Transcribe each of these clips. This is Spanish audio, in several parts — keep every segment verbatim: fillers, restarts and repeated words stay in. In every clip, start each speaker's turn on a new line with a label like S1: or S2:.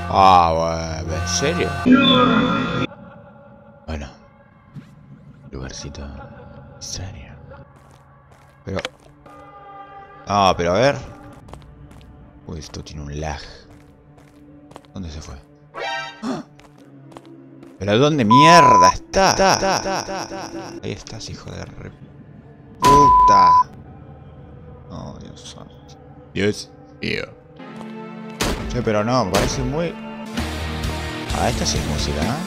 S1: Ah, bueno, ¿en serio? Bueno, lugarcito extraño. Pero... Ah, pero a ver. Uy, esto tiene un lag. ¿Dónde se fue? ¡Ah! ¿Pero dónde mierda está? está, está, está, está. Ahí estás, hijo de re... puta. Oh, Dios santo. Dios mío. Che, pero no, me parece muy... Ah, esta sí es música, ¿no?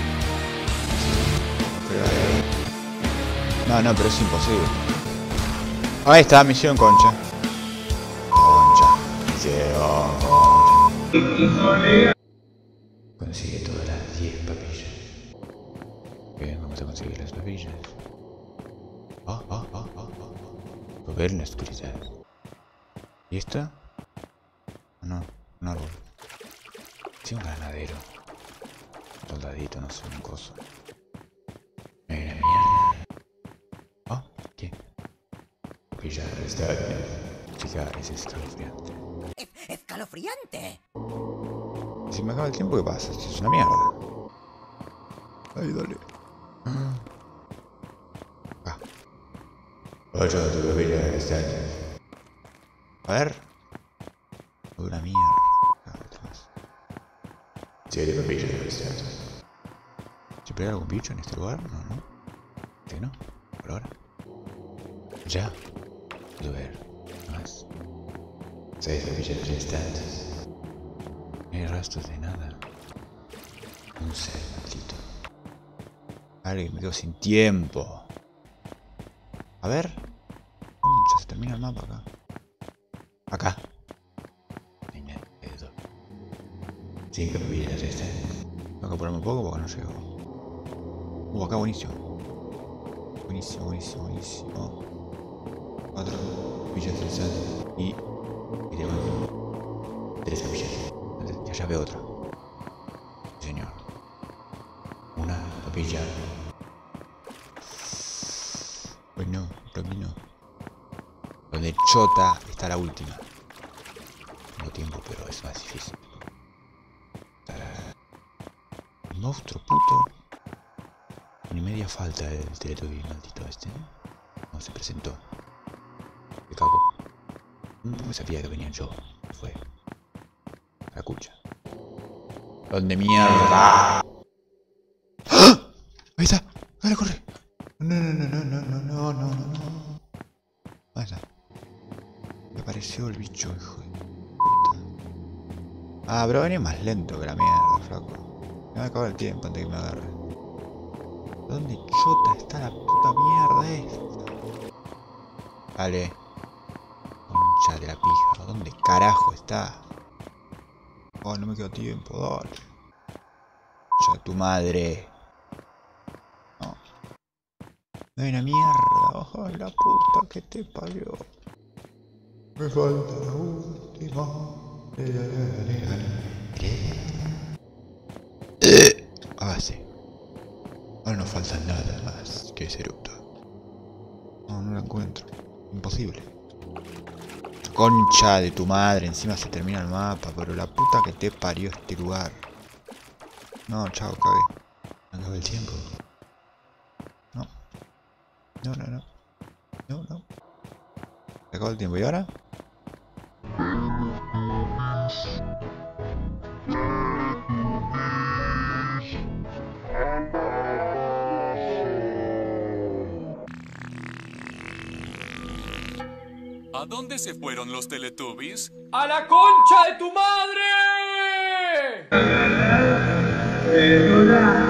S1: Pero... No, no, pero es imposible. Ahí está, misión concha. Concha. Misión concha. Consigue todas las diez papillas. Bien, vamos a conseguir las papillas. Ah, ah, ah, ah, ah. Ver en la oscuridad. ¿Y esta? No, un árbol. Sí, un granadero. Un soldadito, no sé, un coso. Mira, mierda. Ah, ¿qué? Papilla, está... Chica, es escalofriante.
S2: ¿Es escalofriante?
S1: Si me acaba el tiempo, ¿qué pasa? Si es una mierda. Ay, dale. Ah. Ocho de tu papilla está... A ver. Una mierda. Siete papillas de estatus. ¿Siempre hay algún bicho en este lugar? No, no. ¿Qué no? Por ahora. Ya. Puedo ver. Más. Seis papillas de estatus. No hay rastros de nada. Un ser maldito. Vale, me quedo sin tiempo. A ver. Concha, se termina el mapa acá. Acá. Cinco papillas de estatus. Tengo que apurarme un poco porque no llego. Uh, acá buenísimo. Buenísimo, buenísimo, buenísimo. Cuatro papillas de estatus. Y... Y tengo tres papillas. Ya, ya veo otra. Sí, señor. Una papilla. Pues no, creo que no. Donde chota está la última. Tengo tiempo, pero es más difícil. El monstruo puto. Ni media falta del Teletubby maldito este, ¿no? No se presentó. Me cago. No sabía que venía yo. Fue. La cucha. ¿Dónde mierda? ¡Ah! Ahí está. Dale, corre. No, no, no, no, no, no, no, no, no. Ahí está. Me apareció el bicho, hijo de puta. Ah, pero venía más lento que la mierda, flaco. Me va a acabar el tiempo antes que me agarre. ¿Dónde chota está la puta mierda esta? Vale. Concha de la pija. ¿Dónde carajo está? Oh, no me queda tiempo, dale. Concha de tu madre. No. No hay una mierda. Oh, la puta que te parió. Me falta la última. Ah, sí. Ahora no falta nada más que ese eructo. No, no lo encuentro. Imposible. Concha de tu madre. Encima se termina el mapa. Pero la puta que te parió este lugar. No, chao, cagué. Acabó el tiempo. No. No, no, no. No, no. Se acabó el tiempo. ¿Y ahora?
S3: ¿A dónde se fueron los Teletubbies?
S4: ¡A la concha de tu madre!